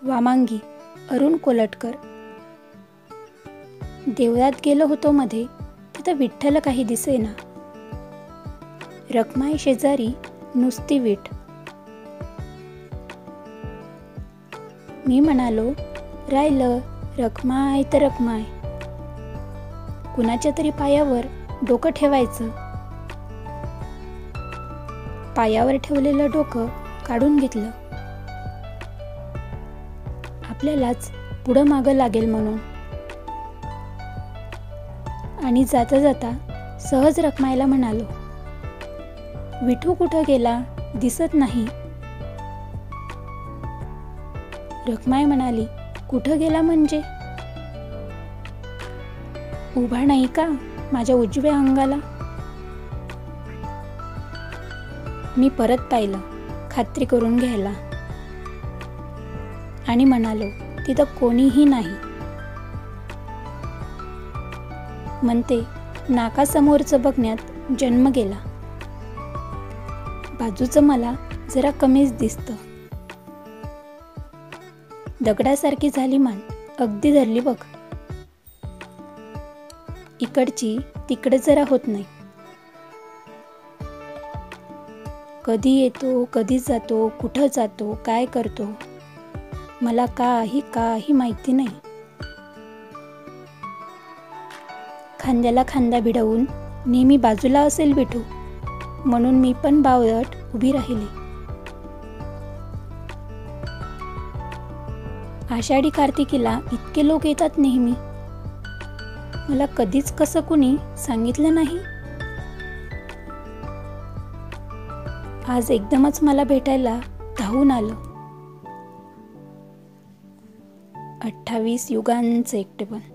वामांगी अरुण कोलटकर. देवळात गेलो होतो मध्ये, तिथं विठ्ठल काही दिसेना. रखमाई शेजारी नुसती वीट. मी म्हणालो, राहिलं रखमाय तर रखमाय. कुणाच्या तरी पायावर डोकं ठेवायचं. पायावर ठेवलेलं डोकं काढून घेतलं. आपल्यालाच पुढं मागं लागेल म्हणून. आणि जाता जाता सहज रखमाईला म्हणालो, विठू कुठं गेला, दिसत नाही. रखमाई म्हणाली, कुठं गेला म्हणजे? उभा नाही का माझ्या उजव्या अंगाला? मी परत पाहिलं खात्री करून घ्यायला आणि म्हणालो, तिथं कोणीही नाही. म्हणते, नाकासमोरचं बघण्यात जन्म गेला. बाजूचं मला जरा कमीच दिसतं. दगडासारखी झाली मान, अगदी धरली बघ. इकडची तिकडे जरा होत नाही. कधी येतो, कधी जातो, कुठं जातो, काय करतो, मला काही माहिती नाही. खांद्याला खांदा भिडवून नेहमी बाजूला असेल विठू, म्हणून मी पण बावळट उभी राहिली. आषाढी कार्तिकीला इतके लोक येतात नेहमी. मला कधीच कसं कुणी सांगितलं नाही. आज एकदमच मला भेटायला धावून आलं. 28 युगांचं एकटेपण.